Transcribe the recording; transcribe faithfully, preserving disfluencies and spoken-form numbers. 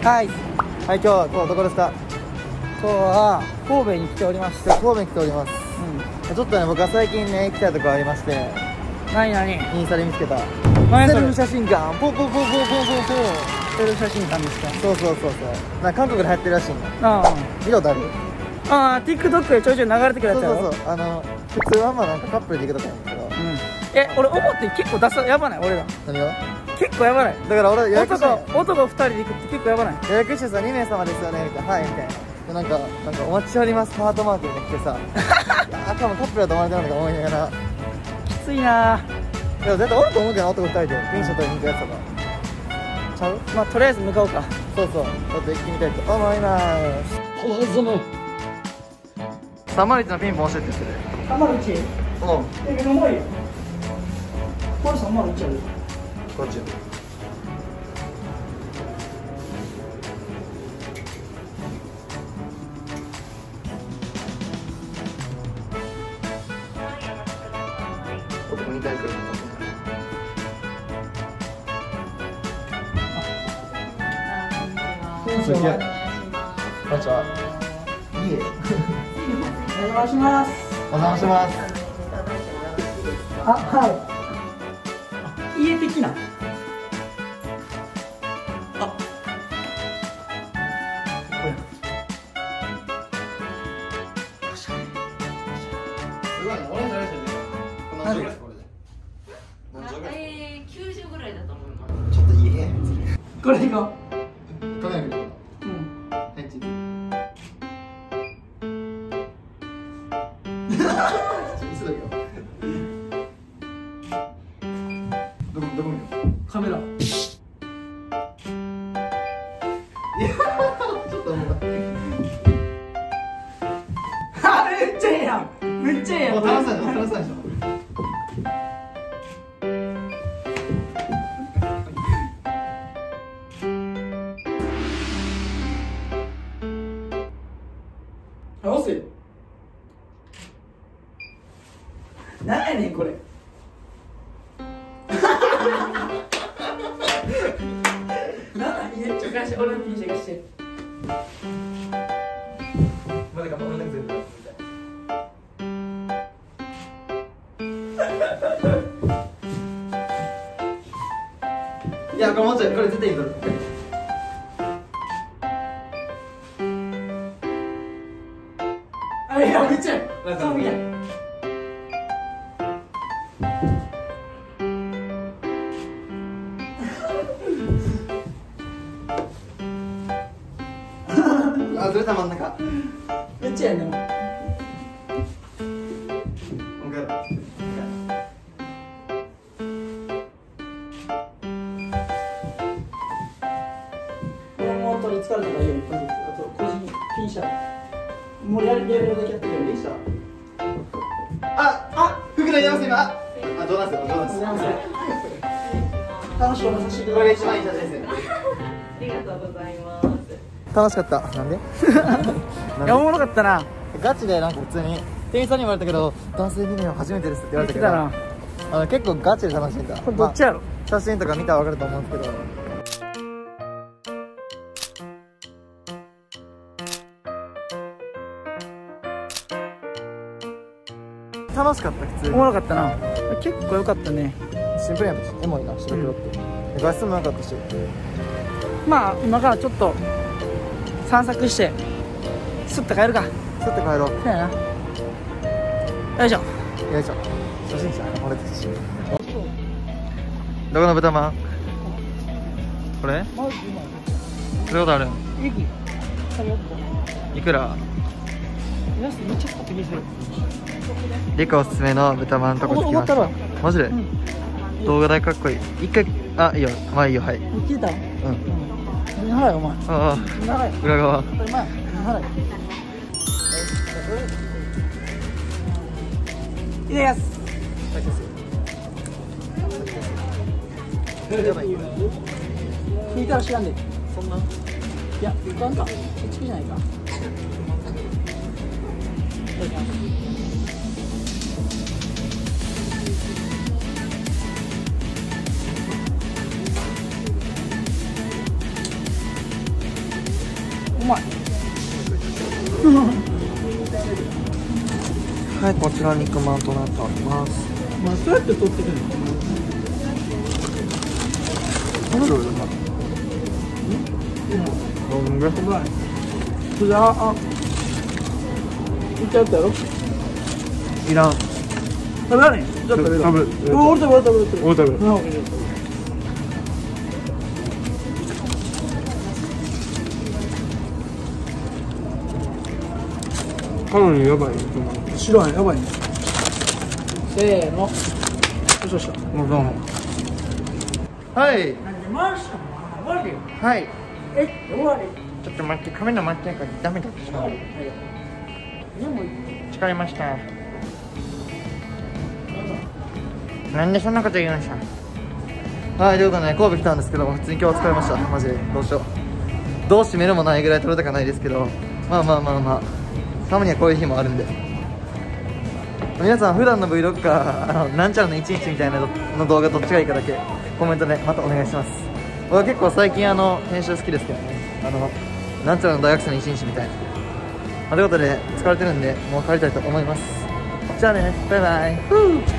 はい。 はい、今日はこうどこですか？ 今日は神戸に来ておりまして。 神戸に来ております。 うん。 ちょっとね、僕は最近ね、行きたいところありまして。 何何？ インスタで見つけた。 何それ？ セルフ写真館。ポーポーポーポーポーポーポー。 セルフ写真館ですか？ そうそうそうそう。なんか韓国で流行ってるらしいんだ。 ああ。 見たことある？ ああ、TikTok でちょいちょい流れてくるやつやろ。 そうそうそう。あの普通はまあなんかカップルで行くとかなんだけど。うん。 え、俺思って結構出すやばない？俺ら。 何が？ 結構やばない。 だから俺予約して男男二人で行くって結構やばない？ 予約してさ、にめいさまですよねみたいな。はいみたいな。でなんかなんかお待ちしておりますハートマークで来てさ。あ、多分カップルだと思われてるのか思いながら。 きついな。 いや絶対おると思うけど、男二人でピンショットで見たやつとかちゃう？ まあとりあえず向かおうか。 そうそう、ちょっと行ってみたいと思います。 おぞむさんまるいちのピンポン教えてくれ。 さんまるいち？うん。 うん。 え、うまいよ。これさんまるいちやで。 こっち。僕に対するのか。こんにちは。こんにちは。いえ。 お願いします。 お邪魔します。 あ、はい。家的な。あ。 すごいね。俺も大丈夫ね。何畳ぐらいこれで。何畳ぐらい？ えー、きゅうじゅうぐらいだと思います。 ちょっといい部屋。 これいこう。かなり。うん。 はい、 次。どこどこ見る？ カメラ。いやちょっともう。 あ、めっちゃええやん。めっちゃええやん。 楽しそうでしょ。楽しそうでしょ。 あ、押せ。なんやねんこれ。なんだ、いいちょ返して、俺のピンシェ貸して。 まだか、まだ全部。いや、これもうちょい、これ絶対いいぞ。 あ、いや、めっちゃええ。そうみたい。 あ、ずれた真ん中。 めっちゃええねん。 もう一回やろう。 もう取りつかれたらいいよ、一本ずつ。あと、個人ピンシャー。もうやるやるだけやってくれる。 いいっしょ。あ、あ、服脱いでます今。あ、冗談ですよ、冗談です。 楽しくお話ししてくこれださい。 が一番いい写真ですよ。 ありがとうございます。 楽しかった。なんで？ いや、おもろかったな。 ガチでなんか普通に店員さんに言われたけど、男性ビデオ初めてですって言われたけど、 言ってあの結構ガチで楽しいんだ。 これどっちやろ？ まあ、写真とか見たらわかると思うんですけど。楽しかった普通に。 おもろかったな。結構良かったね。 シンプルやったし、エモいな白黒って。うん、画質も良かったし。 まあ今からちょっと散策してスッと帰るか。 スッと帰ろう。 そうやな。よいしょ。 よいしょ。初心者俺たち。どこの豚まん？これ？これことあるん？いくら？ めっちゃ使ってきてる。 リカおすすめの豚まんのとこ着きました。マジで？うん、動画代かっこいい。一回、あ、いいよ。まあいいよ、はい。 聞いた？うん。長いお前。 ああ。 長い。 裏側。 これ前。長い。いただきます。やばい。聞いたら知らんで。そんな？いや、なんか、一気じゃないか。いただきます。 はい、こちら肉まんとなっております。 まあそうやって取ってくるの。 食べろよな。なんで？ うまい。じゃあ、あ、いっちゃったやろ。 いらん。 食べられん。じゃあ食べる。 食べる。 うわ、俺食べる、食べる、食べる。 俺食べる。 うん、いいよ。 カロリーやばいよ。 白いやばいね。せーの。よしよし。 もうどうも。はい。 マジか。終わりよ。 はい。 え、終わり。 ちょっと待って、カメラ待ってないからダメだったしな。疲れました。なんでそんなこと言うんですか。はい、ということで、ね、神戸来たんですけど、普通に今日は疲れました。マジでどうしよう。どう締めるもないぐらい取れたかないですけど、まあまあまあまあ、たまにはこういう日もあるんで。皆さん普段の Vlog かあのなんちゃらの一日みたいなの動画どっちがいいかだけコメントでまたお願いします。僕は結構最近あの編集好きですけどね、あのなんちゃらの大学生の一日みたいな、まあ、ということで疲れてるんでもう帰りたいと思います。じゃあね、バイバイ。